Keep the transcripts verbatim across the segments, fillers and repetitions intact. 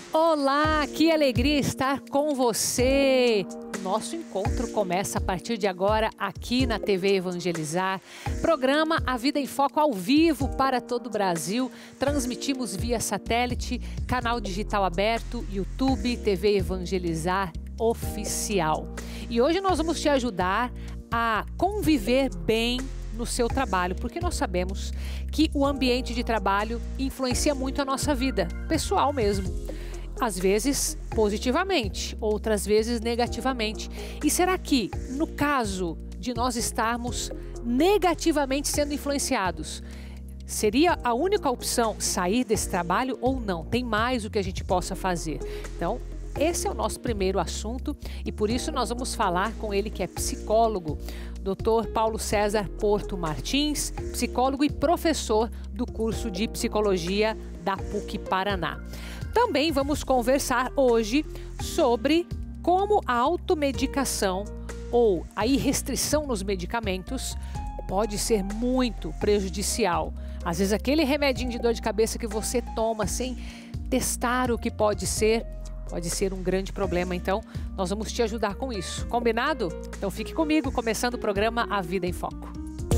Olá, que alegria estar com você! Nosso encontro começa a partir de agora aqui na T V Evangelizar. Programa A Vida em Foco ao vivo para todo o Brasil. Transmitimos via satélite, canal digital aberto, YouTube, T V Evangelizar Oficial. E hoje nós vamos te ajudar a conviver bem no seu trabalho, porque nós sabemos que o ambiente de trabalho influencia muito a nossa vida, pessoal mesmo. Às vezes positivamente, outras vezes negativamente. E será que, no caso de nós estarmos negativamente sendo influenciados, seria a única opção sair desse trabalho ou não? Tem mais o que a gente possa fazer. Então, esse é o nosso primeiro assunto e por isso nós vamos falar com ele que é psicólogo, doutor Paulo César Porto Martins, psicólogo e professor do curso de psicologia da PUC Paraná. Também vamos conversar hoje sobre como a automedicação ou a irrestrição nos medicamentos pode ser muito prejudicial. Às vezes aquele remedinho de dor de cabeça que você toma sem testar o que pode ser, pode ser um grande problema. Então, nós vamos te ajudar com isso. Combinado? Então fique comigo, começando o programa A Vida em Foco.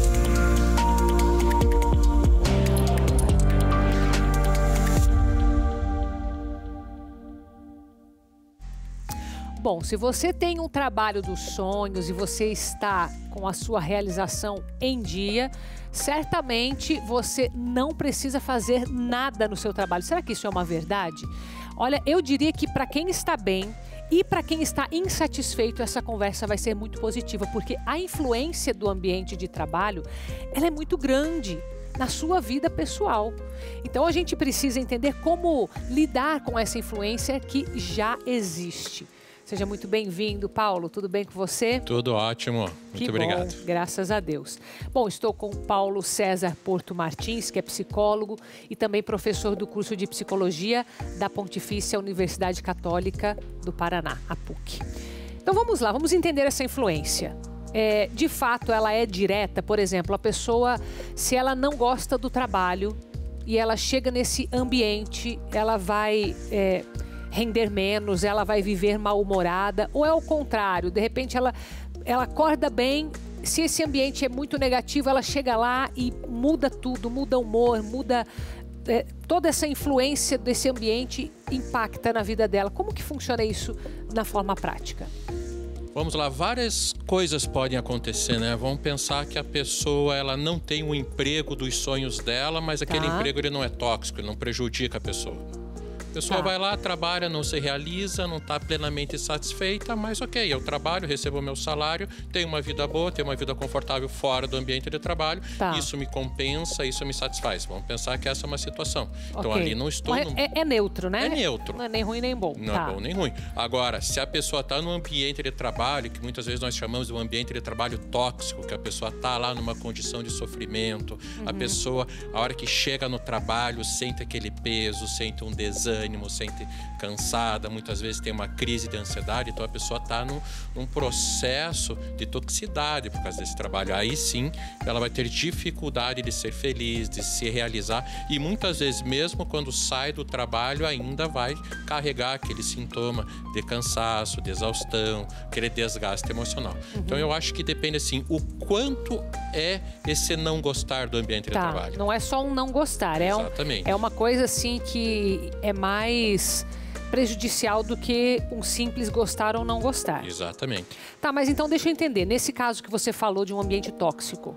Bom, se você tem um trabalho dos sonhos e você está com a sua realização em dia, certamente você não precisa fazer nada no seu trabalho. Será que isso é uma verdade? Olha, eu diria que para quem está bem e para quem está insatisfeito, essa conversa vai ser muito positiva, porque a influência do ambiente de trabalho, ela é muito grande na sua vida pessoal. Então a gente precisa entender como lidar com essa influência que já existe. Seja muito bem-vindo, Paulo. Tudo bem com você? Tudo ótimo. Muito que obrigado. Bom, graças a Deus. Bom, estou com o Paulo César Porto Martins, que é psicólogo e também professor do curso de psicologia da Pontifícia Universidade Católica do Paraná, a PUC. Então vamos lá, vamos entender essa influência. É, de fato, ela é direta. Por exemplo, a pessoa, se ela não gosta do trabalho e ela chega nesse ambiente, ela vai É, render menos, ela vai viver mal-humorada, ou é o contrário, de repente ela, ela acorda bem, se esse ambiente é muito negativo, ela chega lá e muda tudo, muda o humor, muda é, toda essa influência desse ambiente impacta na vida dela. Como que funciona isso na forma prática? Vamos lá, várias coisas podem acontecer, né? Vamos pensar que a pessoa ela não tem o emprego dos sonhos dela, mas aquele Tá. emprego ele não é tóxico, ele não prejudica a pessoa. A pessoa Tá. vai lá, trabalha, não se realiza, não está plenamente satisfeita, mas ok, eu trabalho, recebo o meu salário, tenho uma vida boa, tenho uma vida confortável fora do ambiente de trabalho, Tá. isso me compensa, isso me satisfaz. Vamos pensar que essa é uma situação. Então Ok. ali não estou... É, num... é, é neutro, né? É neutro. Não é nem ruim nem bom. Não Tá. é bom nem ruim. Agora, se a pessoa está num ambiente de trabalho, que muitas vezes nós chamamos de um ambiente de trabalho tóxico, que a pessoa está lá numa condição de sofrimento, uhum. a pessoa, a hora que chega no trabalho, sente aquele peso, sente um desânimo, sente cansada, muitas vezes tem uma crise de ansiedade, então a pessoa está num, num processo de toxicidade por causa desse trabalho. Aí sim, ela vai ter dificuldade de ser feliz, de se realizar e muitas vezes, mesmo quando sai do trabalho, ainda vai carregar aquele sintoma de cansaço, de exaustão, aquele desgaste emocional. Uhum. Então eu acho que depende assim, o quanto é esse não gostar do ambiente tá. de trabalho. Não é só um não gostar, é, um, é uma coisa assim que é mais prejudicial do que um simples gostar ou não gostar. Exatamente. Tá, mas então deixa eu entender, nesse caso que você falou de um ambiente tóxico,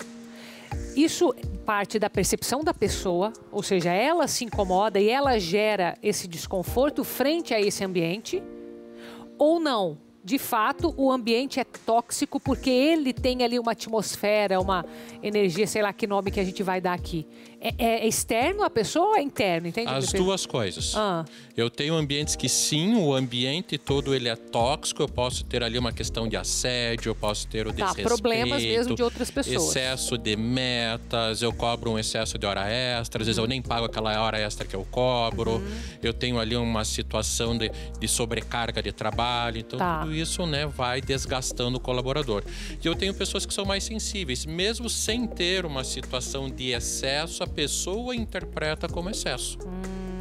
isso parte da percepção da pessoa, ou seja, ela se incomoda e ela gera esse desconforto frente a esse ambiente, ou não? De fato, o ambiente é tóxico porque ele tem ali uma atmosfera, uma energia, sei lá que nome que a gente vai dar aqui. É, é externo a pessoa ou é interno? Entende? As duas coisas. Ah. Eu tenho ambientes que sim, o ambiente todo ele é tóxico, eu posso ter ali uma questão de assédio, eu posso ter o tá, desrespeito. Problemas mesmo de outras pessoas. Excesso de metas, eu cobro um excesso de hora extra, às vezes uhum. eu nem pago aquela hora extra que eu cobro, uhum. eu tenho ali uma situação de, de sobrecarga de trabalho, então tá. tudo isso, né, vai desgastando o colaborador. E eu tenho pessoas que são mais sensíveis, mesmo sem ter uma situação de excesso, a pessoa interpreta como excesso. Hum,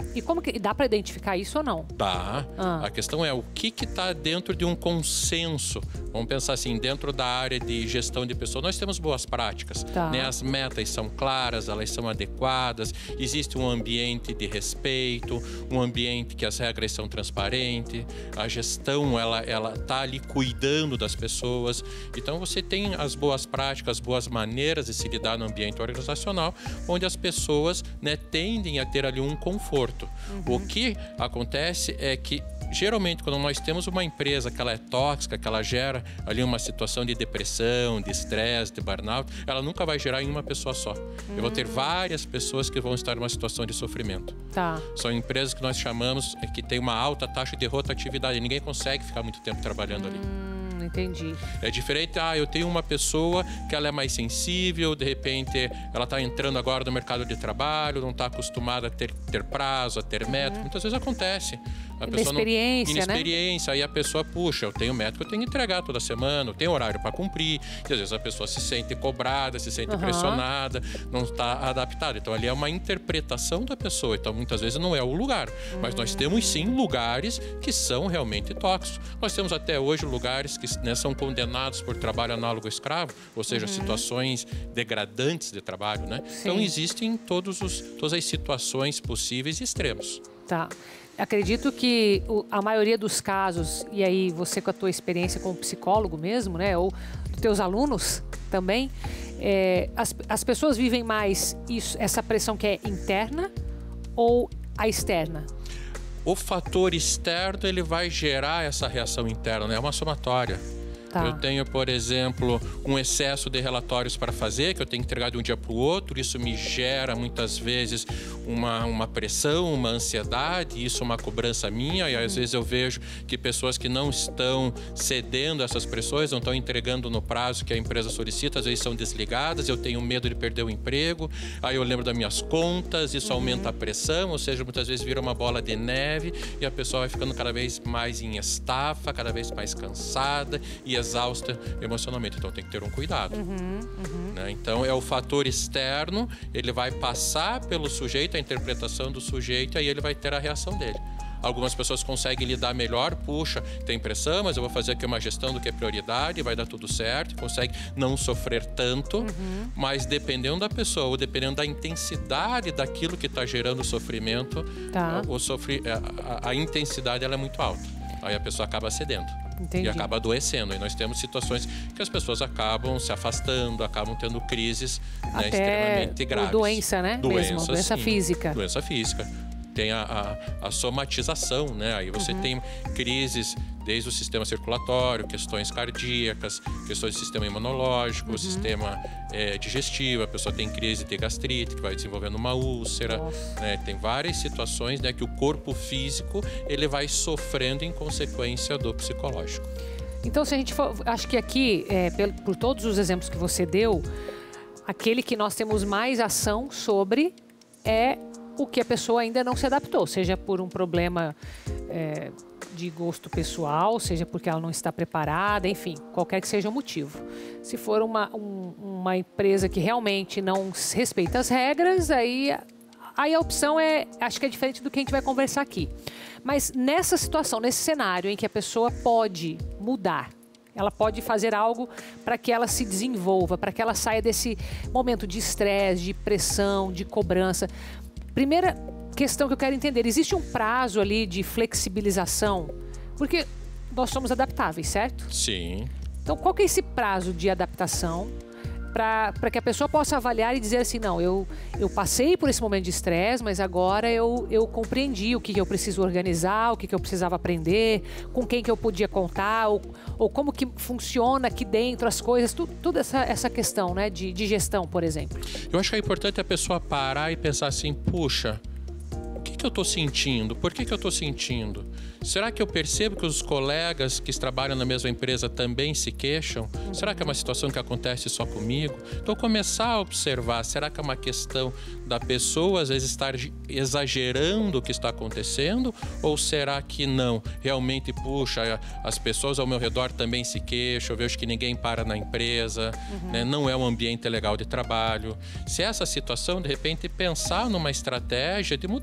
E como que dá para identificar isso ou não? Dá. Ah. A questão é o que está dentro de um consenso. Vamos pensar assim, dentro da área de gestão de pessoas, nós temos boas práticas. Tá. Né? As metas são claras, elas são adequadas, existe um ambiente de respeito, um ambiente que as regras são transparentes, a gestão ela ela está ali cuidando das pessoas. Então você tem as boas práticas, as boas maneiras de se lidar no ambiente organizacional, onde as pessoas, né, tendem a ter ali um conforto. Uhum. O que acontece é que geralmente, quando nós temos uma empresa que ela é tóxica, que ela gera ali uma situação de depressão, de estresse, de burnout, ela nunca vai gerar em uma pessoa só. Hum. Eu vou ter várias pessoas que vão estar numa situação de sofrimento. Tá. São empresas que nós chamamos que tem uma alta taxa de rotatividade. Ninguém consegue ficar muito tempo trabalhando hum. ali. Entendi. É diferente, ah, eu tenho uma pessoa que ela é mais sensível, de repente ela está entrando agora no mercado de trabalho, não está acostumada a ter, ter prazo, a ter uhum. método. Muitas vezes acontece. A pessoa inexperiência, não, inexperiência, né? Aí a pessoa, puxa, eu tenho método, eu tenho que entregar toda semana, eu tenho horário para cumprir. E às vezes a pessoa se sente cobrada, se sente uhum. pressionada, não está adaptada. Então ali é uma interpretação da pessoa. Então muitas vezes não é o lugar. Uhum. Mas nós temos sim lugares que são realmente tóxicos. Nós temos até hoje lugares que, né, são condenados por trabalho análogo escravo, ou seja, uhum. situações degradantes de trabalho, né? Sim. Então existem todos os, todas as situações possíveis e extremos. Tá. Acredito que a maioria dos casos, e aí você com a tua experiência como psicólogo mesmo, né, ou dos teus alunos também, é, as, as pessoas vivem mais isso, essa pressão que é interna ou a externa? O fator externo ele vai gerar essa reação interna, né? É uma somatória. Tá. Eu tenho, por exemplo, um excesso de relatórios para fazer, que eu tenho que entregar de um dia para o outro. Isso me gera, muitas vezes, uma, uma pressão, uma ansiedade. Isso é uma cobrança minha. E, às hum. vezes, eu vejo que pessoas que não estão cedendo a essas pressões, não estão entregando no prazo que a empresa solicita, às vezes são desligadas. Eu tenho medo de perder o emprego. Aí eu lembro das minhas contas. Isso uhum. aumenta a pressão. Ou seja, muitas vezes vira uma bola de neve e a pessoa vai ficando cada vez mais em estafa, cada vez mais cansada e exausta emocionalmente, então tem que ter um cuidado. Uhum, uhum. Né? Então é o fator externo, ele vai passar pelo sujeito, a interpretação do sujeito, e aí ele vai ter a reação dele. Algumas pessoas conseguem lidar melhor, puxa, tem pressão, mas eu vou fazer aqui uma gestão do que é prioridade, vai dar tudo certo, consegue não sofrer tanto, uhum. mas dependendo da pessoa, ou dependendo da intensidade daquilo que está gerando o sofrimento, tá. o sofri, a, a, a intensidade ela é muito alta, aí a pessoa acaba cedendo. Entendi. E acaba adoecendo. E nós temos situações que as pessoas acabam se afastando, acabam tendo crises, né, extremamente graves. Doença, né? Doença, Mesmo, doença sim, física. Doença física. Tem a, a, a somatização, né? Aí você uhum. tem crises desde o sistema circulatório, questões cardíacas, questões do sistema imunológico, uhum. o sistema é, digestivo, a pessoa tem crise de gastrite, que vai desenvolvendo uma úlcera, né? Tem várias situações, né, que o corpo físico ele vai sofrendo em consequência do psicológico. Então, se a gente for, acho que aqui, é, por, por todos os exemplos que você deu, aquele que nós temos mais ação sobre é o que a pessoa ainda não se adaptou, seja por um problema é, de gosto pessoal, seja porque ela não está preparada, enfim, qualquer que seja o motivo. Se for uma, um, uma empresa que realmente não respeita as regras, aí, aí a opção é, acho que é diferente do que a gente vai conversar aqui. Mas nessa situação, nesse cenário em que a pessoa pode mudar, ela pode fazer algo para que ela se desenvolva, para que ela saia desse momento de estresse, de pressão, de cobrança. Primeira questão que eu quero entender, existe um prazo ali de flexibilização? Porque nós somos adaptáveis, certo? Sim. Então, qual que é esse prazo de adaptação para que a pessoa possa avaliar e dizer assim, não, eu, eu passei por esse momento de estresse, mas agora eu, eu compreendi o que, que eu preciso organizar, o que, que eu precisava aprender, com quem que eu podia contar, ou, ou como que funciona aqui dentro as coisas, tudo, tudo essa, essa questão, né, de, de gestão, por exemplo. Eu acho que é importante a pessoa parar e pensar assim, puxa, o que, que eu estou sentindo? Por que, que eu estou sentindo? Será que eu percebo que os colegas que trabalham na mesma empresa também se queixam? Uhum. Será que é uma situação que acontece só comigo? Então, começar a observar, será que é uma questão da pessoa, às vezes, estar exagerando o que está acontecendo? Ou será que não? Realmente, puxa, as pessoas ao meu redor também se queixam, eu vejo que ninguém para na empresa, uhum. né? Não é um ambiente legal de trabalho. Se essa situação, de repente, pensar numa estratégia de mudança.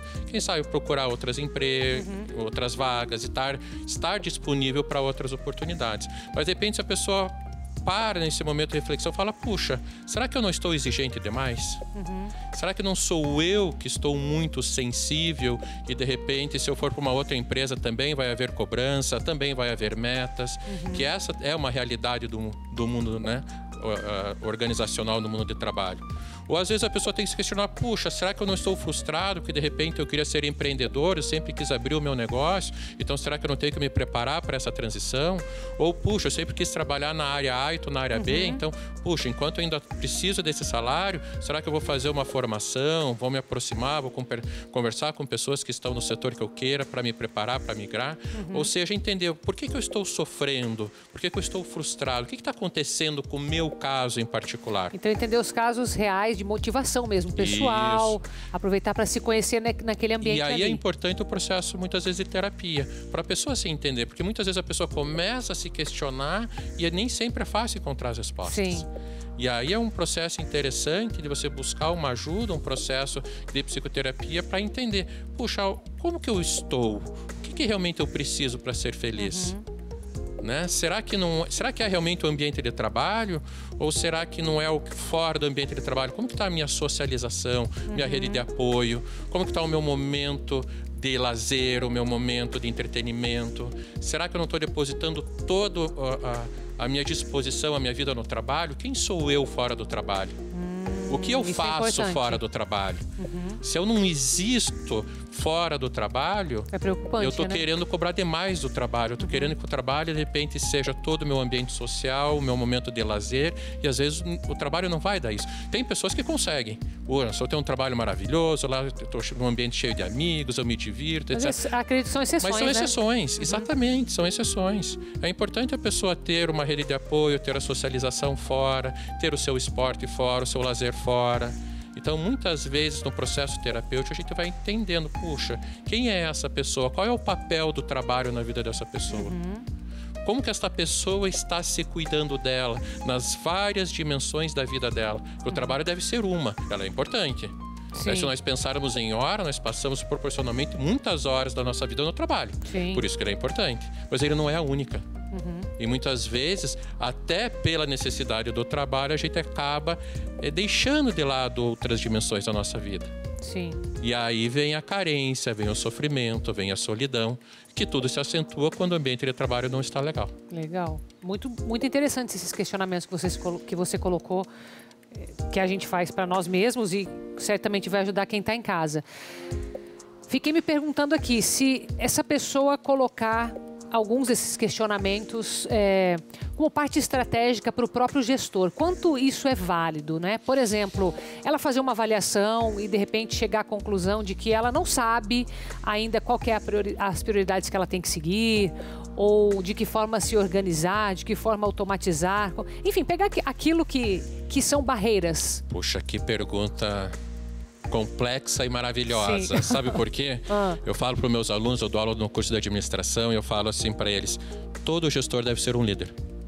quem sabe procurar outras empresas, uhum. outras vagas e estar, estar disponível para outras oportunidades. Mas de repente, se a pessoa para nesse momento de reflexão e fala, puxa, será que eu não estou exigente demais? Uhum. Será que não sou eu que estou muito sensível e de repente, se eu for para uma outra empresa, também vai haver cobrança, também vai haver metas, uhum. que essa é uma realidade do, do mundo, né, organizacional no mundo de trabalho. Ou às vezes a pessoa tem que se questionar, puxa, será que eu não estou frustrado porque de repente eu queria ser empreendedor, eu sempre quis abrir o meu negócio, então será que eu não tenho que me preparar para essa transição? Ou, puxa, eu sempre quis trabalhar na área A e estou na área uhum. B, então, puxa, enquanto eu ainda preciso desse salário, será que eu vou fazer uma formação, vou me aproximar, vou conversar com pessoas que estão no setor que eu queira para me preparar, para migrar? Uhum. Ou seja, entender por que, que eu estou sofrendo, por que, que eu estou frustrado, o que está acontecendo com o meu caso em particular? Então, entender os casos reais de motivação mesmo, pessoal, isso. aproveitar para se conhecer naquele ambiente. E aí ali. É importante o processo, muitas vezes, de terapia, para a pessoa se entender, porque muitas vezes a pessoa começa a se questionar e nem sempre é fácil encontrar as respostas. Sim. E aí é um processo interessante de você buscar uma ajuda, um processo de psicoterapia para entender, puxa, como que eu estou? O que, que realmente eu preciso para ser feliz? Uhum. Né? Será que não, será que é realmente o ambiente de trabalho? Ou será que não é o fora do ambiente de trabalho? Como que está a minha socialização, minha uhum. rede de apoio? Como que está o meu momento de lazer, o meu momento de entretenimento? Será que eu não estou depositando toda a, a minha disposição, a minha vida no trabalho? Quem sou eu fora do trabalho? Hum, o que eu faço é fora do trabalho? Uhum. Se eu não existo fora do trabalho, é preocupante, eu estou né? querendo cobrar demais do trabalho. Eu estou uhum. querendo que o trabalho, de repente, seja todo o meu ambiente social, o meu momento de lazer. E, às vezes, o trabalho não vai dar isso. Tem pessoas que conseguem. Pô, eu tenho um trabalho maravilhoso, lá estou num ambiente cheio de amigos, eu me divirto, Mas etcétera. Acredito que são exceções, Mas são né? exceções, uhum. exatamente, são exceções. É importante a pessoa ter uma rede de apoio, ter a socialização fora, ter o seu esporte fora, o seu lazer fora. Então, muitas vezes no processo terapêutico a gente vai entendendo, puxa, quem é essa pessoa? Qual é o papel do trabalho na vida dessa pessoa? Uhum. Como que esta pessoa está se cuidando dela nas várias dimensões da vida dela? Porque o trabalho deve ser uma, ela é importante. Sim. Se nós pensarmos em hora, nós passamos proporcionalmente muitas horas da nossa vida no trabalho. Sim. Por isso que ele é importante. Mas ele não é a única. Uhum. E muitas vezes, até pela necessidade do trabalho, a gente acaba é, deixando de lado outras dimensões da nossa vida. Sim. E aí vem a carência, vem o sofrimento, vem a solidão, que tudo se acentua quando o ambiente de trabalho não está legal. Legal. Muito, muito interessantes esses questionamentos que você, que você colocou, que a gente faz para nós mesmos e certamente vai ajudar quem está em casa. Fiquei me perguntando aqui se essa pessoa colocar alguns desses questionamentos é, como parte estratégica para o próprio gestor. Quanto isso é válido, né? Por exemplo, ela fazer uma avaliação e de repente chegar à conclusão de que ela não sabe ainda qual que é a priori- as prioridades que ela tem que seguir, ou de que forma se organizar, de que forma automatizar. Enfim, pegar aquilo que, que são barreiras. Puxa, que pergunta complexa e maravilhosa. Sim. Sabe por quê? ah. Eu falo para os meus alunos, eu dou aula no curso de administração, e eu falo assim para eles, todo gestor deve ser um líder.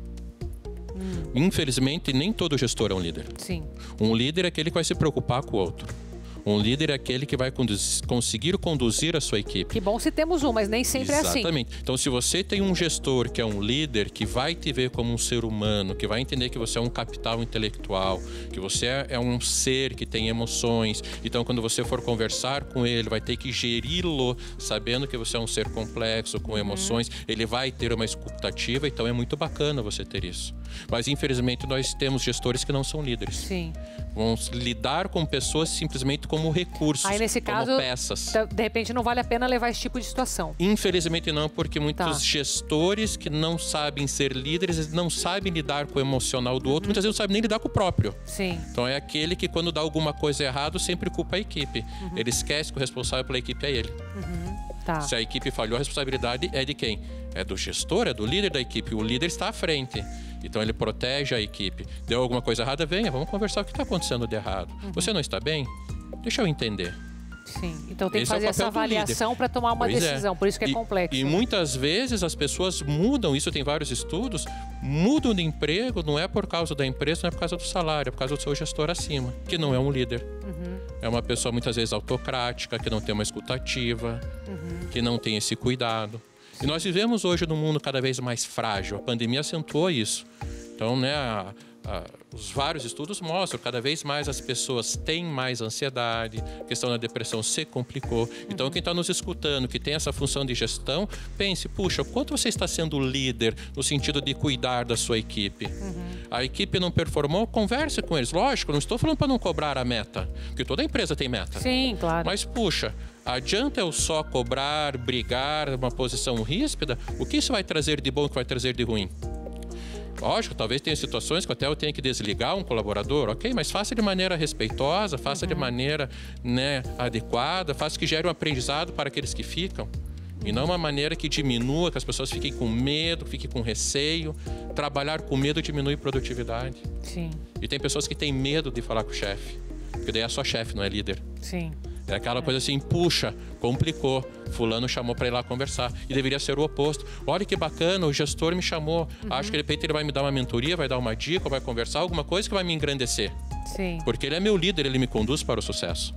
Hum. Infelizmente, nem todo gestor é um líder. Sim. Um líder é aquele que vai se preocupar com o outro. Um líder é aquele que vai conduz, conseguir conduzir a sua equipe. Que bom se temos um, mas nem sempre Exatamente. é assim. Exatamente. Então, se você tem um gestor que é um líder, que vai te ver como um ser humano, que vai entender que você é um capital intelectual, que você é um ser que tem emoções, então quando você for conversar com ele, vai ter que geri-lo, sabendo que você é um ser complexo, com emoções, uhum. ele vai ter uma escutativa, então é muito bacana você ter isso. Mas, infelizmente, nós temos gestores que não são líderes. Sim. Vamos lidar com pessoas simplesmente como recursos, aí, nesse como caso, peças. De repente não vale a pena levar esse tipo de situação. Infelizmente não, porque muitos tá. gestores que não sabem ser líderes, não sabem lidar com o emocional do outro, uhum. muitas vezes não sabem nem lidar com o próprio. Sim. Então é aquele que quando dá alguma coisa errada sempre culpa a equipe. Uhum. Ele esquece que o responsável pela equipe é ele. Uhum. Tá. Se a equipe falhou, a responsabilidade é de quem? É do gestor, é do líder da equipe. O líder está à frente. Então ele protege a equipe. Deu alguma coisa errada? Venha, vamos conversar o que está acontecendo de errado. Uhum. Você não está bem? Deixa eu entender. Sim, então tem Esse que fazer é essa avaliação para tomar uma pois decisão, é. por isso que é e, complexo. E né? muitas vezes as pessoas mudam, isso tem vários estudos, mudam de emprego, não é por causa da empresa, não é por causa do salário, é por causa do seu gestor acima, que não é um líder. Uhum. é uma pessoa muitas vezes autocrática, que não tem uma escuta ativa, uhum. que não tem esse cuidado. E nós vivemos hoje num mundo cada vez mais frágil. A pandemia acentuou isso. Então, né, a, a, os vários estudos mostram que cada vez mais as pessoas têm mais ansiedade, a questão da depressão se complicou. Então, quem está nos escutando, que tem essa função de gestão, pense, puxa, quanto você está sendo líder no sentido de cuidar da sua equipe? Uhum. A equipe não performou, converse com eles. Lógico, não estou falando para não cobrar a meta, porque toda empresa tem meta. Sim, claro. Mas, puxa, adianta eu só cobrar, brigar, uma posição ríspida? O que isso vai trazer de bom e o que vai trazer de ruim? Lógico, talvez tenha situações que até eu tenha que desligar um colaborador, ok? Mas faça de maneira respeitosa, faça uhum. de maneira, né, adequada, faça que gere um aprendizado para aqueles que ficam. E não uma maneira que diminua, que as pessoas fiquem com medo, fiquem com receio. Trabalhar com medo diminui produtividade. Sim. E tem pessoas que têm medo de falar com o chefe, porque daí é só chefe, não é líder. Sim. É aquela coisa assim, puxa, complicou, fulano chamou para ir lá conversar. E deveria ser o oposto. Olha que bacana, o gestor me chamou. Uhum. Acho que de repente ele vai me dar uma mentoria, vai dar uma dica, vai conversar, alguma coisa que vai me engrandecer. Sim. Porque ele é meu líder, ele me conduz para o sucesso.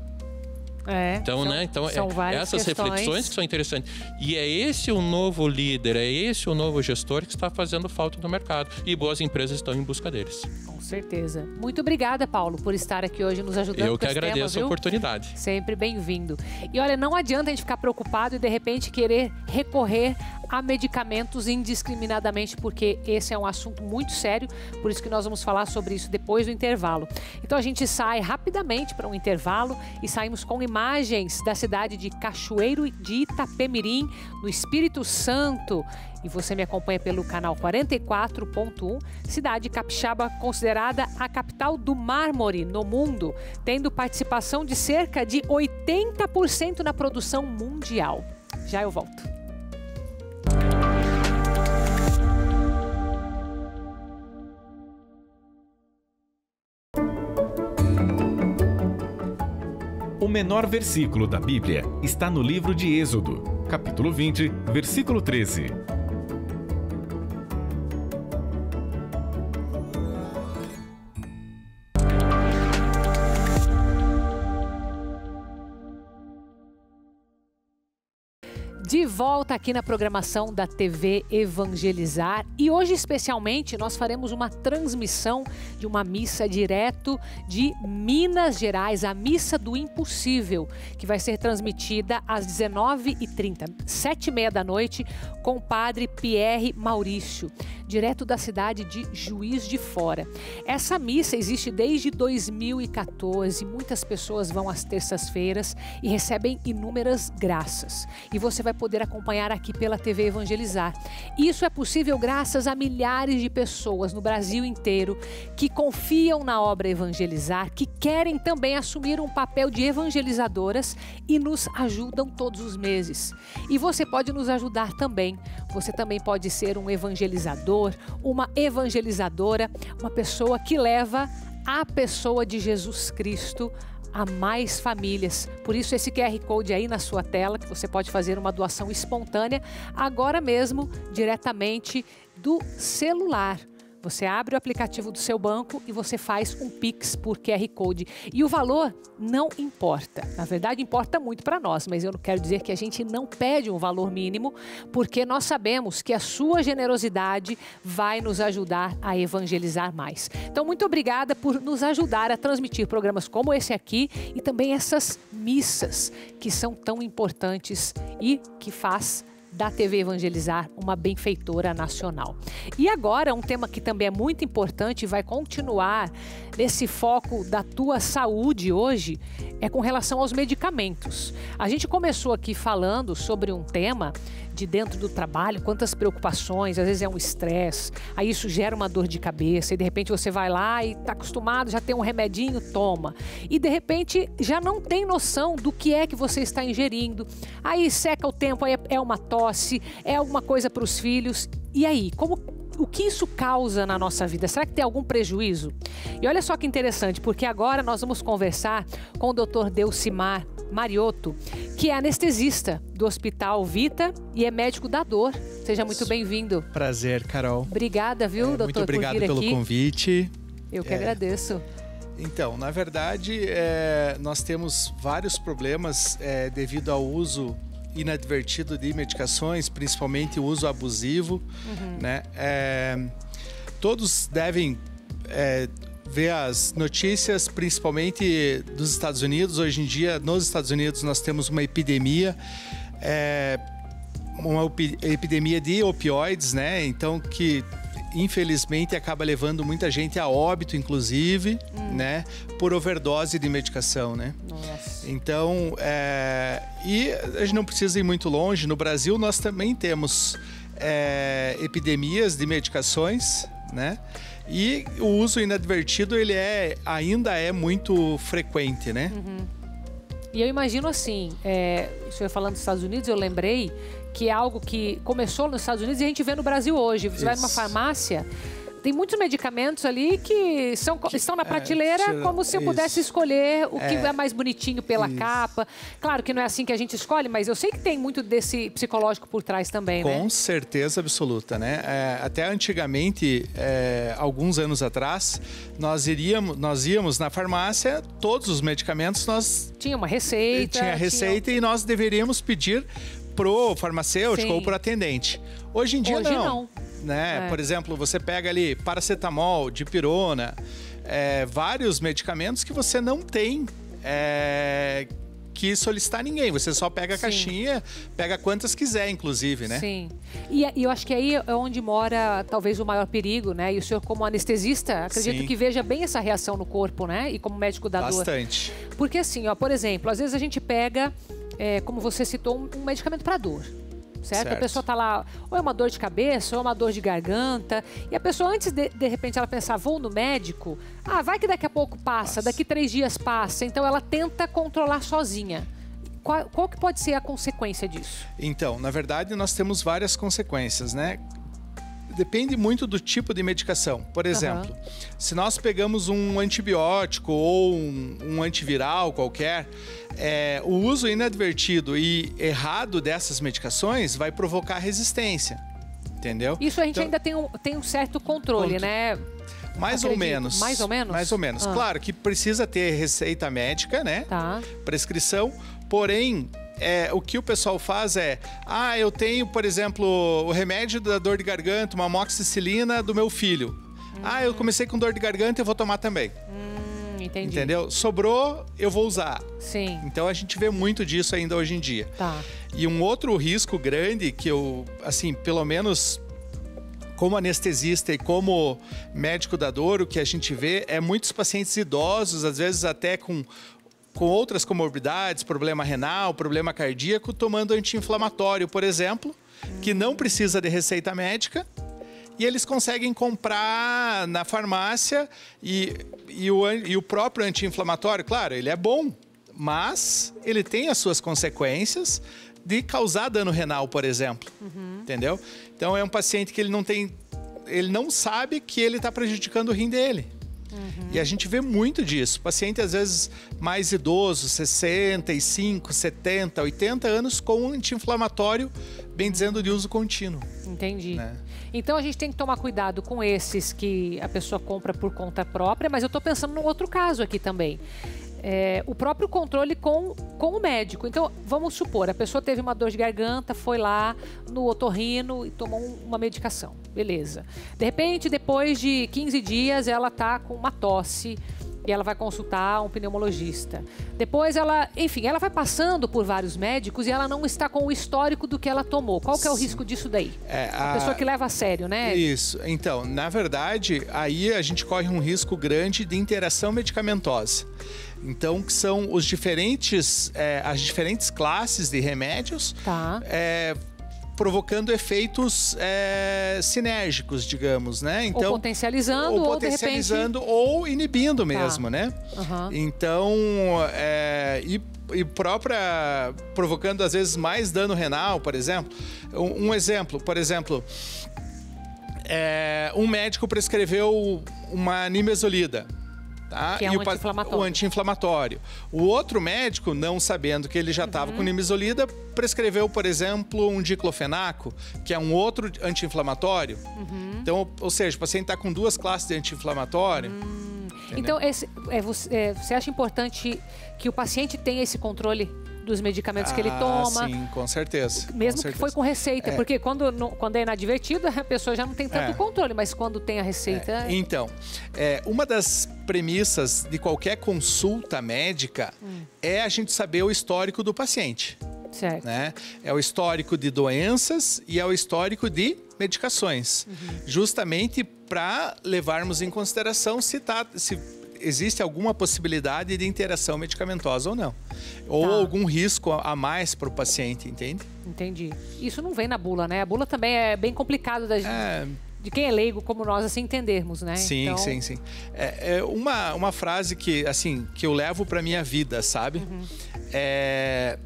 É, então, são, né? Então, são é, essas questões. reflexões que são interessantes. E é esse o novo líder, é esse o novo gestor que está fazendo falta no mercado. E boas empresas estão em busca deles. Com certeza. Muito obrigada, Paulo, por estar aqui hoje nos ajudando. Eu que com esse agradeço tema, a oportunidade. Sempre bem-vindo. E olha, não adianta a gente ficar preocupado e de repente querer recorrer a medicamentos indiscriminadamente, porque esse é um assunto muito sério, por isso que nós vamos falar sobre isso depois do intervalo. Então a gente sai rapidamente para um intervalo e saímos com imagens da cidade de Cachoeiro de Itapemirim, no Espírito Santo. E você me acompanha pelo canal quarenta e quatro ponto um, cidade capixaba considerada a capital do mármore no mundo, tendo participação de cerca de oitenta por cento na produção mundial. Já eu volto. O menor versículo da Bíblia está no livro de Êxodo, capítulo vinte, versículo treze. De volta aqui na programação da T V Evangelizar, e hoje especialmente nós faremos uma transmissão de uma missa direto de Minas Gerais, a Missa do Impossível, que vai ser transmitida às dezenove e trinta, sete e meia da noite, com o padre Pierre Maurício, direto da cidade de Juiz de Fora. Essa missa existe desde dois mil e quatorze, muitas pessoas vão às terças-feiras e recebem inúmeras graças. E você vai poder acompanhar aqui pela T V Evangelizar. Isso é possível graças a milhares de pessoas no Brasil inteiro que confiam na obra Evangelizar, que querem também assumir um papel de evangelizadoras e nos ajudam todos os meses. E você pode nos ajudar também. Você também pode ser um evangelizador, uma evangelizadora, uma pessoa que leva a pessoa de Jesus Cristo a mais famílias. Por isso esse Q R Code aí na sua tela, que você pode fazer uma doação espontânea agora mesmo, diretamente do celular. Você abre o aplicativo do seu banco e você faz um Pix por Q R Code. E o valor não importa. Na verdade, importa muito para nós, mas eu não quero dizer que a gente não pede um valor mínimo, porque nós sabemos que a sua generosidade vai nos ajudar a evangelizar mais. Então, muito obrigada por nos ajudar a transmitir programas como esse aqui e também essas missas que são tão importantes e que faz da T V Evangelizar uma benfeitora nacional. E agora, um tema que também é muito importante e vai continuar nesse foco da tua saúde hoje, é com relação aos medicamentos. A gente começou aqui falando sobre um tema de dentro do trabalho, quantas preocupações, às vezes é um estresse, aí isso gera uma dor de cabeça e de repente você vai lá e está acostumado, já tem um remedinho, toma. E de repente já não tem noção do que é que você está ingerindo. Aí seca o tempo, aí é uma tosse, é alguma coisa para os filhos. E aí, como o que isso causa na nossa vida? Será que tem algum prejuízo? E olha só que interessante, porque agora nós vamos conversar com o doutor Delcimar Mariotto, que é anestesista do Hospital Vita e é médico da dor. Seja muito bem-vindo. Prazer, Carol. Obrigada, viu, é, doutor, muito obrigado por vir pelo aqui. convite. Eu que é, agradeço. Então, na verdade, é, nós temos vários problemas é, devido ao uso inadvertido de medicações, principalmente o uso abusivo, uhum. né? É, todos devem é, ver as notícias, principalmente dos Estados Unidos. Hoje em dia, nos Estados Unidos, nós temos uma epidemia, é, uma epidemia de opioides, né? Então, que infelizmente acaba levando muita gente a óbito, inclusive, hum. né? Por overdose de medicação, né? Nossa. Então, é, e a gente não precisa ir muito longe. No Brasil, nós também temos é, epidemias de medicações, né? E o uso inadvertido, ele é, ainda é muito frequente, né? Uhum. E eu imagino assim, é, o senhor falando dos Estados Unidos, eu lembrei que é algo que começou nos Estados Unidos e a gente vê no Brasil hoje. Você Isso. vai numa farmácia, tem muitos medicamentos ali que, são, que estão na prateleira é, como se eu pudesse isso. escolher o que é, é mais bonitinho pela isso. capa. Claro que não é assim que a gente escolhe, mas eu sei que tem muito desse psicológico por trás também, Com né? Com certeza absoluta, né? É, até antigamente, é, alguns anos atrás, nós, iríamos, nós íamos na farmácia, todos os medicamentos nós... Tinha uma receita. Tinha receita tinha... e nós deveríamos pedir pro farmacêutico Sim. ou pro atendente. Hoje em dia Hoje não. não. Né? É. Por exemplo, você pega ali paracetamol, dipirona, é, vários medicamentos que você não tem é, que solicitar ninguém. Você só pega a Sim. caixinha, pega quantas quiser, inclusive, né? Sim. E, e eu acho que aí é onde mora talvez o maior perigo, né? E o senhor, como anestesista, acredito Sim. que veja bem essa reação no corpo, né? E como médico da dor. Bastante. Porque assim, ó, por exemplo, às vezes a gente pega, é, como você citou, um, um medicamento para dor. Certo? certo? A pessoa tá lá, ou é uma dor de cabeça, ou é uma dor de garganta. E a pessoa, antes de, de repente, ela pensar, vou no médico. Ah, vai que daqui a pouco passa, Nossa. daqui três dias passa. Então, ela tenta controlar sozinha. Qual, qual que pode ser a consequência disso? Então, na verdade, nós temos várias consequências, né? Depende muito do tipo de medicação. Por exemplo, uhum. se nós pegamos um antibiótico ou um, um antiviral qualquer, é, o uso inadvertido e errado dessas medicações vai provocar resistência, entendeu? Isso a gente então, ainda tem um, tem um certo controle, contro... né? Mais Acredito. ou menos. Mais ou menos? Mais ou menos. Ah. Claro que precisa ter receita médica, né? Tá. Prescrição, porém... É, o que o pessoal faz é, ah, eu tenho, por exemplo, o remédio da dor de garganta, uma amoxicilina do meu filho. Hum. Ah, eu comecei com dor de garganta, eu vou tomar também. Hum, entendi. Entendeu? Sobrou, eu vou usar. Sim. Então a gente vê muito disso ainda hoje em dia. Tá. E um outro risco grande que eu, assim, pelo menos como anestesista e como médico da dor, o que a gente vê é muitos pacientes idosos, às vezes até com com outras comorbidades, problema renal, problema cardíaco, tomando anti-inflamatório, por exemplo, hum. que não precisa de receita médica, e eles conseguem comprar na farmácia, e, e, o, e o próprio anti-inflamatório, claro, ele é bom, mas ele tem as suas consequências de causar dano renal, por exemplo, uhum. entendeu? Então é um paciente que ele não tem, ele não sabe que ele está prejudicando o rim dele. Uhum. E a gente vê muito disso. Paciente, às vezes, mais idoso, sessenta e cinco, setenta, oitenta anos, com um anti-inflamatório, bem dizendo, de uso contínuo. Entendi. Né? Então, a gente tem que tomar cuidado com esses que a pessoa compra por conta própria, mas eu estou pensando num outro caso aqui também. É, o próprio controle com, com o médico. Então, vamos supor, a pessoa teve uma dor de garganta, foi lá no otorrino e tomou um, uma medicação. Beleza. De repente, depois de quinze dias, ela tá com uma tosse e ela vai consultar um pneumologista. Depois ela, enfim, ela vai passando por vários médicos e ela não está com o histórico do que ela tomou. Qual que é o risco disso daí? É, a... a pessoa que leva a sério, né? Isso. Então, na verdade, aí a gente corre um risco grande de interação medicamentosa. Então, que são os diferentes, é, as diferentes classes de remédios, tá. é, provocando efeitos é, sinérgicos, digamos, né? Então, ou potencializando, ou, ou potencializando, de repente... ou inibindo mesmo, tá. né? Uhum. Então, é, e, e própria provocando às vezes mais dano renal, por exemplo. Um, um exemplo, por exemplo, é, um médico prescreveu uma nimesulida. Tá? Que é um anti-inflamatório. O anti-inflamatório. O outro médico, não sabendo que ele já estava uhum. com nimesulida, prescreveu, por exemplo, um diclofenaco, que é um outro anti-inflamatório. Uhum. Então, ou seja, o paciente está com duas classes de anti-inflamatório. Hum. Então, esse, é, você, é, você acha importante que o paciente tenha esse controle dos medicamentos ah, que ele toma? Sim, com certeza. Mesmo com que certeza. foi com receita, é. porque quando, não, quando é inadvertido, a pessoa já não tem tanto É. controle, mas quando tem a receita... É. Então, é, uma das premissas de qualquer consulta médica hum. é a gente saber o histórico do paciente. Certo. Né? É o histórico de doenças e é o histórico de medicações. Uhum. Justamente para levarmos em consideração se, tá, se existe alguma possibilidade de interação medicamentosa ou não. Ou tá. algum risco a mais para o paciente, entende? Entendi. Isso não vem na bula, né? A bula também é bem complicado da gente... É... de quem é leigo como nós, assim, entendermos, né? Sim, então... sim, sim. É, é uma, uma frase que, assim, que eu levo para minha vida, sabe? Uhum. É...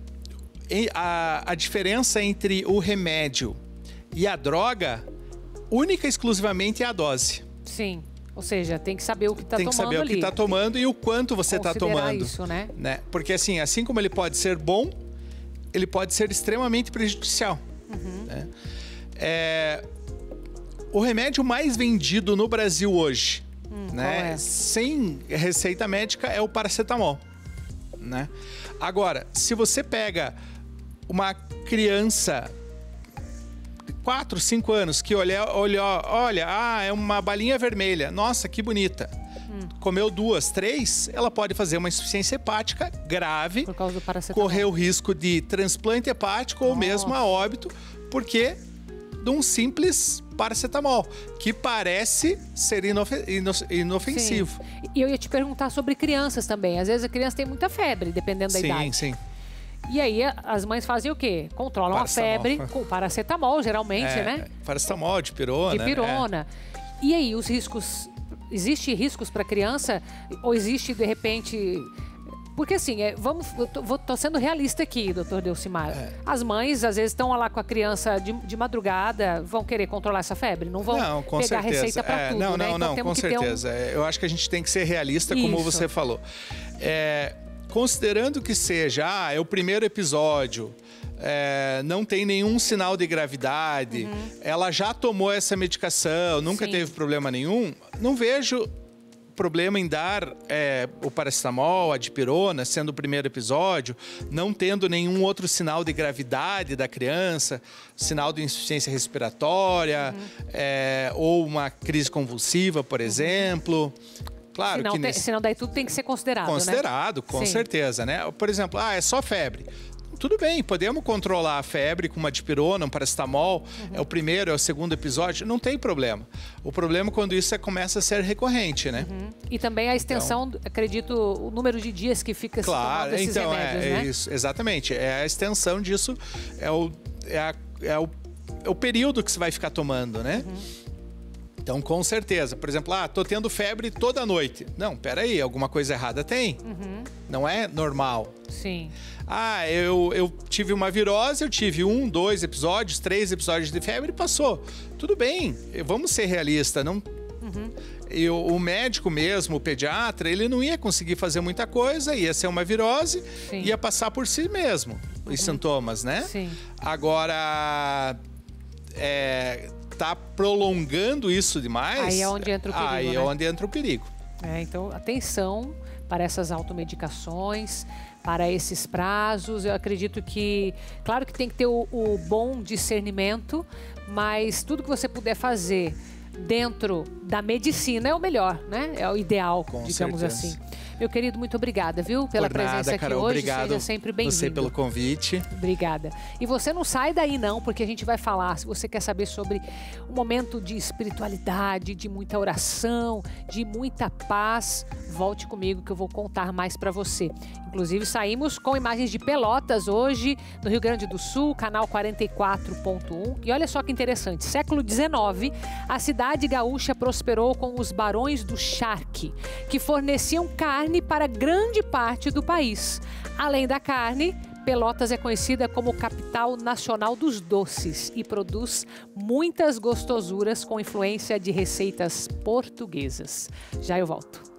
A, a diferença entre o remédio e a droga, única e exclusivamente é a dose. Sim, ou seja, tem que saber o que está tomando ali. Tem que saber o que está tomando e o quanto você está tomando. Isso, né? né? Porque assim, assim como ele pode ser bom, ele pode ser extremamente prejudicial. Uhum. Né? É, o remédio mais vendido no Brasil hoje, hum, né? É? Sem receita médica, é o paracetamol. Né? Agora, se você pega uma criança de quatro, cinco anos que olha, olha, olha, ah, é uma balinha vermelha, nossa, que bonita. Hum. Comeu duas, três, ela pode fazer uma insuficiência hepática grave, por causa do paracetamol. Correr o risco de transplante hepático nossa. Ou mesmo a óbito, porque de um simples paracetamol, que parece ser inofe inofensivo. Sim. E eu ia te perguntar sobre crianças também. Às vezes a criança tem muita febre, dependendo da sim, idade. Sim, sim. E aí as mães fazem o quê? Controlam a febre com paracetamol, geralmente, é, né? Paracetamol, dipirona. Dipirona. É. E aí, os riscos... Existe riscos para criança? Ou existe, de repente... Porque assim, é, vamos, eu tô, vou, tô sendo realista aqui, doutor Delcimar. É. As mães, às vezes, estão lá com a criança de, de madrugada, vão querer controlar essa febre? Não vão não, com pegar certeza. receita para é, tudo, não, né? Não, então, não, com certeza. Um... Eu acho que a gente tem que ser realista, como Isso. você falou. É, considerando que seja, ah, é o primeiro episódio, é, não tem nenhum sinal de gravidade, uhum. ela já tomou essa medicação, nunca Sim. teve problema nenhum, não vejo problema em dar é, o paracetamol, a dipirona, sendo o primeiro episódio, não tendo nenhum outro sinal de gravidade da criança, sinal de insuficiência respiratória, uhum. é, ou uma crise convulsiva, por exemplo. Claro senão, que nesse... senão daí tudo tem que ser considerado, Considerado, né? com Sim. certeza, né? Por exemplo, ah, é só febre. Tudo bem, podemos controlar a febre com uma dipirona, um paracetamol, uhum. é o primeiro, é o segundo episódio, não tem problema. O problema é quando isso começa a ser recorrente, né? Uhum. E também a extensão, então, acredito, o número de dias que fica claro, tomando esses então, remédios, é, né? é isso, exatamente. É a extensão disso, é o, é, a, é, o, é o período que você vai ficar tomando, né? Uhum. Então, com certeza. Por exemplo, ah, tô tendo febre toda noite. Não, peraí, alguma coisa errada tem. Uhum. Não é normal. Sim. Ah, eu, eu tive uma virose, eu tive um, dois episódios, três episódios de febre e passou. Tudo bem, vamos ser realistas. Não... Uhum. E o, o médico mesmo, o pediatra, ele não ia conseguir fazer muita coisa, ia ser uma virose, Sim. ia passar por si mesmo os uhum. sintomas, né? Sim. Agora, é... tá prolongando isso demais, aí é onde entra o perigo. Aí né? é onde entra o perigo. É, então, atenção para essas automedicações, para esses prazos. Eu acredito que, claro que tem que ter o, o bom discernimento, mas tudo que você puder fazer dentro da medicina é o melhor, né? É o ideal, Com digamos certeza. assim. Meu querido, muito obrigada, viu? Pela Por nada, presença aqui Carol, hoje. obrigado Seja sempre bem-vindo. você pelo convite. Obrigada. E você não sai daí não, porque a gente vai falar, se você quer saber sobre um momento de espiritualidade, de muita oração, de muita paz, volte comigo que eu vou contar mais para você. Inclusive, saímos com imagens de Pelotas hoje, no Rio Grande do Sul, canal quarenta e quatro ponto um. E olha só que interessante, século dezenove, a cidade gaúcha prosperou com os barões do charque, que forneciam carne para grande parte do país. Além da carne, Pelotas é conhecida como capital nacional dos doces e produz muitas gostosuras com influência de receitas portuguesas. Já eu volto.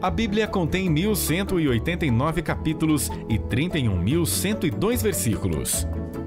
A Bíblia contém mil cento e oitenta e nove capítulos e trinta e um mil cento e dois versículos.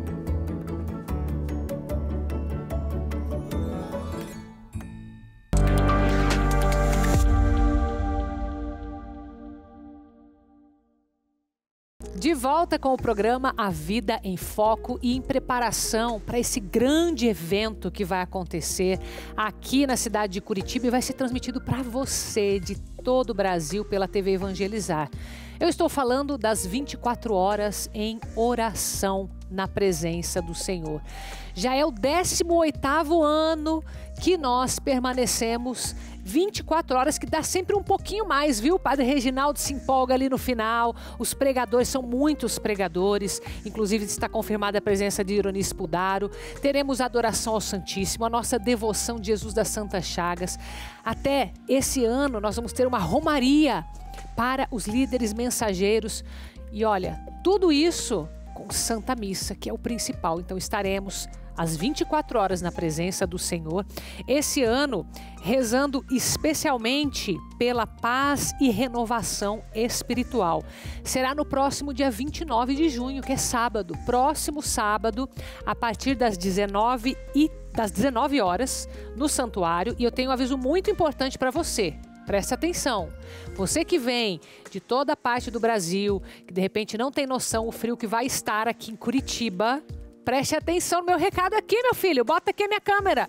De volta com o programa A Vida em Foco e em preparação para esse grande evento que vai acontecer aqui na cidade de Curitiba e vai ser transmitido para você de todo o Brasil pela T V Evangelizar. Eu estou falando das vinte e quatro horas em oração na presença do Senhor. Já é o décimo oitavo ano que nós permanecemos vinte e quatro horas, que dá sempre um pouquinho mais, viu? O Padre Reginaldo se empolga ali no final, os pregadores, são muitos pregadores, inclusive está confirmada a presença de Ironi Spudaro. Teremos a adoração ao Santíssimo, a nossa devoção de Jesus das Santas Chagas. Até esse ano nós vamos ter uma romaria para os líderes mensageiros. E olha, tudo isso com Santa Missa, que é o principal. Então estaremos às vinte e quatro horas na presença do Senhor. Esse ano, rezando especialmente pela paz e renovação espiritual. Será no próximo dia vinte e nove de junho, que é sábado. Próximo sábado, a partir das dezenove e das dezenove horas, no santuário. E eu tenho um aviso muito importante para você. Preste atenção, você que vem de toda a parte do Brasil, que de repente não tem noção o frio que vai estar aqui em Curitiba, preste atenção no meu recado aqui, meu filho, bota aqui a minha câmera.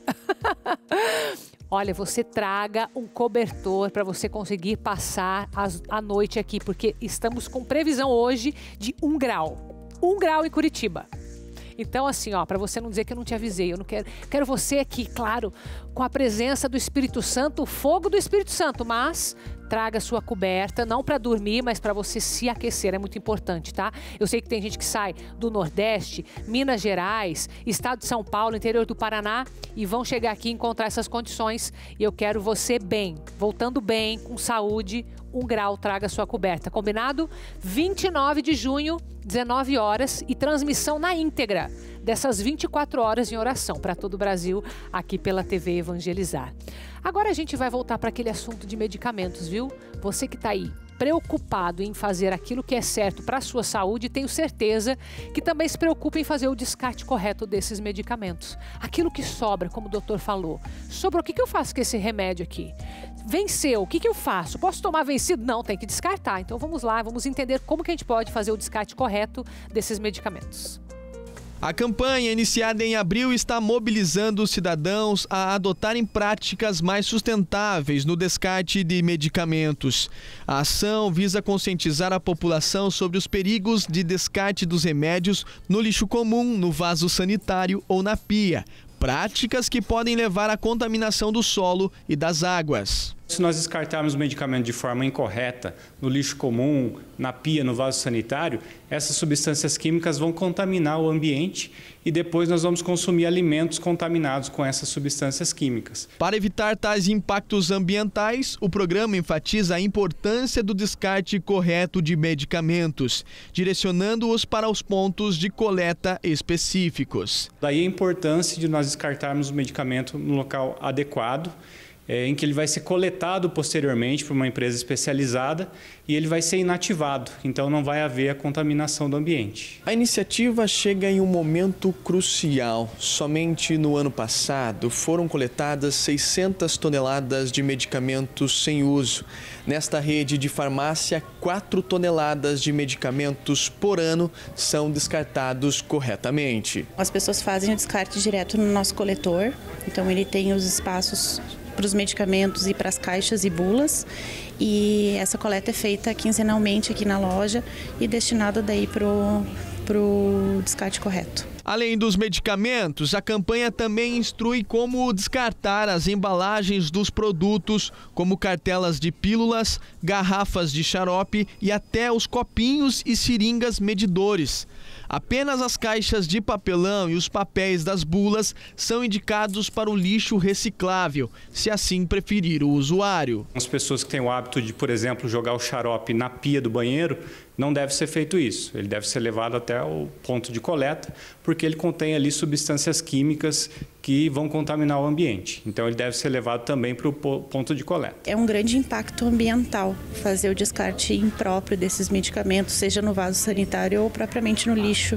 Olha, você traga um cobertor para você conseguir passar as, a noite aqui, porque estamos com previsão hoje de um grau, um grau em Curitiba. Então, assim, ó, para você não dizer que eu não te avisei, eu não quero, quero você aqui, claro, com a presença do Espírito Santo, o fogo do Espírito Santo, mas traga sua coberta, não para dormir, mas para você se aquecer, é muito importante, tá? Eu sei que tem gente que sai do Nordeste, Minas Gerais, estado de São Paulo, interior do Paraná, e vão chegar aqui e encontrar essas condições, e eu quero você bem, voltando bem, com saúde, um grau, traga sua coberta, combinado? vinte e nove de junho, dezenove horas, e transmissão na íntegra dessas vinte e quatro horas em oração para todo o Brasil, aqui pela T V Evangelizar. Agora a gente vai voltar para aquele assunto de medicamentos, viu? Você que está aí preocupado em fazer aquilo que é certo para a sua saúde, tenho certeza que também se preocupa em fazer o descarte correto desses medicamentos. Aquilo que sobra, como o doutor falou. Sobrou, o que, que eu faço com esse remédio aqui? Venceu, o que, que eu faço? Posso tomar vencido? Não, tem que descartar. Então vamos lá, vamos entender como que a gente pode fazer o descarte correto desses medicamentos. A campanha, iniciada em abril, está mobilizando os cidadãos a adotarem práticas mais sustentáveis no descarte de medicamentos. A ação visa conscientizar a população sobre os perigos de descarte dos remédios no lixo comum, no vaso sanitário ou na pia. Práticas que podem levar à contaminação do solo e das águas. Se nós descartarmos o medicamento de forma incorreta, no lixo comum, na pia, no vaso sanitário, essas substâncias químicas vão contaminar o ambiente e depois nós vamos consumir alimentos contaminados com essas substâncias químicas. Para evitar tais impactos ambientais, o programa enfatiza a importância do descarte correto de medicamentos, direcionando-os para os pontos de coleta específicos. Daí a importância de nós descartarmos o medicamento no local adequado, É, em que ele vai ser coletado posteriormente por uma empresa especializada e ele vai ser inativado, então não vai haver a contaminação do ambiente. A iniciativa chega em um momento crucial. Somente no ano passado foram coletadas seiscentas toneladas de medicamentos sem uso. Nesta rede de farmácia, quatro toneladas de medicamentos por ano são descartados corretamente. As pessoas fazem o descarte direto no nosso coletor, então ele tem os espaços para os medicamentos e para as caixas e bulas, e essa coleta é feita quinzenalmente aqui na loja e destinada daí para o descarte correto. Além dos medicamentos, a campanha também instrui como descartar as embalagens dos produtos, como cartelas de pílulas, garrafas de xarope e até os copinhos e seringas medidores. Apenas as caixas de papelão e os papéis das bulas são indicados para o lixo reciclável, se assim preferir o usuário. As pessoas que têm o hábito de, por exemplo, jogar o xarope na pia do banheiro, não deve ser feito isso. Ele deve ser levado até o ponto de coleta, porque ele contém ali substâncias químicas que vão contaminar o ambiente. Então, ele deve ser levado também para o ponto de coleta. É um grande impacto ambiental fazer o descarte impróprio desses medicamentos, seja no vaso sanitário ou propriamente no lixo.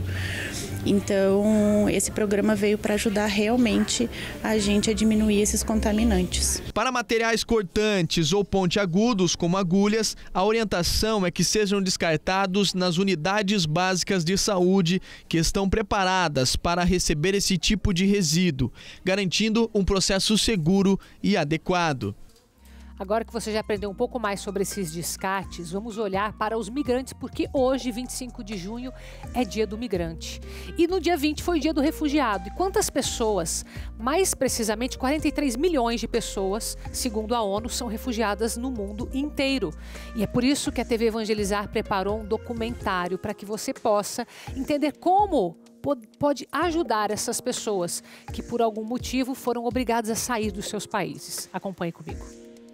Então, esse programa veio para ajudar realmente a gente a diminuir esses contaminantes. Para materiais cortantes ou pontiagudos, como agulhas, a orientação é que sejam descartados nas unidades básicas de saúde que estão preparadas para receber esse tipo de resíduo, garantindo um processo seguro e adequado. Agora que você já aprendeu um pouco mais sobre esses descartes, vamos olhar para os migrantes, porque hoje, vinte e cinco de junho, é dia do migrante. E no dia vinte foi o dia do refugiado. E quantas pessoas, mais precisamente quarenta e três milhões de pessoas, segundo a ONU, são refugiadas no mundo inteiro. E é por isso que a T V Evangelizar preparou um documentário para que você possa entender como pode ajudar essas pessoas que, por algum motivo, foram obrigadas a sair dos seus países. Acompanhe comigo.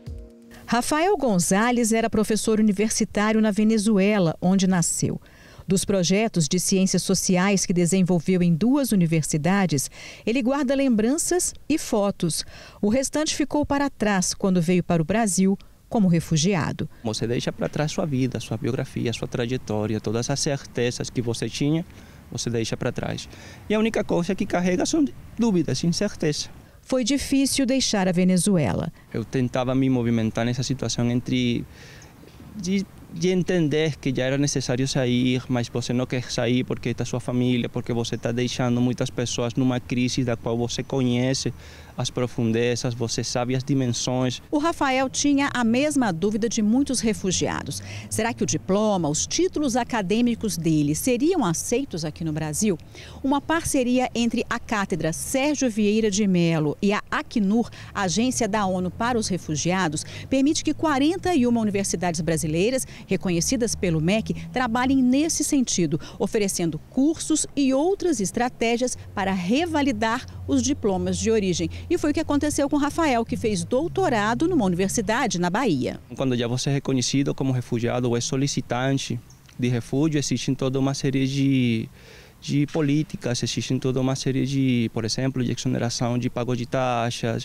Rafael Gonzalez era professor universitário na Venezuela, onde nasceu. Dos projetos de ciências sociais que desenvolveu em duas universidades, ele guarda lembranças e fotos. O restante ficou para trás quando veio para o Brasil como refugiado. Você deixa para trás sua vida, sua biografia, sua trajetória, todas as certezas que você tinha, você deixa para trás. E a única coisa que carrega são dúvidas, incerteza. Foi difícil deixar a Venezuela. Eu tentava me movimentar nessa situação entre de, de entender que já era necessário sair, mas você não quer sair porque está sua família, porque você está deixando muitas pessoas numa crise da qual você conhece as profundezas, você sabe as dimensões. O Rafael tinha a mesma dúvida de muitos refugiados. Será que o diploma, os títulos acadêmicos dele seriam aceitos aqui no Brasil? Uma parceria entre a Cátedra Sérgio Vieira de Mello e a Acnur, agência da ONU para os refugiados, permite que quarenta e uma universidades brasileiras, reconhecidas pelo M E C, trabalhem nesse sentido, oferecendo cursos e outras estratégias para revalidar os diplomas de origem. E foi o que aconteceu com Rafael, que fez doutorado numa universidade na Bahia. Quando já você é reconhecido como refugiado ou é solicitante de refúgio, existe toda uma série de, de políticas, existe toda uma série de, por exemplo, de exoneração de pago de taxas,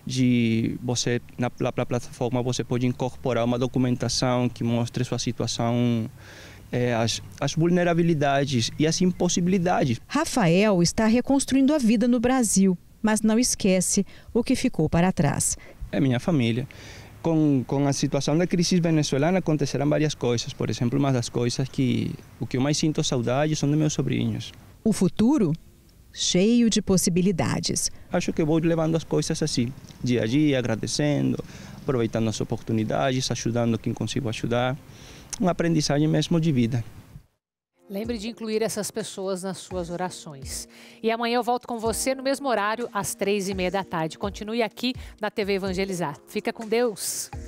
de você, na, na plataforma você pode incorporar uma documentação que mostre sua situação, É, as, as vulnerabilidades e as impossibilidades. Rafael está reconstruindo a vida no Brasil, mas não esquece o que ficou para trás. É minha família. Com, com a situação da crise venezuelana acontecerão várias coisas. Por exemplo, uma das coisas que o que eu mais sinto saudade são dos meus sobrinhos. O futuro cheio de possibilidades. Acho que vou levando as coisas assim, dia a dia, agradecendo, aproveitando as oportunidades, ajudando quem consigo ajudar. Uma aprendizagem mesmo de vida. Lembre de incluir essas pessoas nas suas orações. E amanhã eu volto com você no mesmo horário, às três e meia da tarde. Continue aqui na T V Evangelizar. Fica com Deus.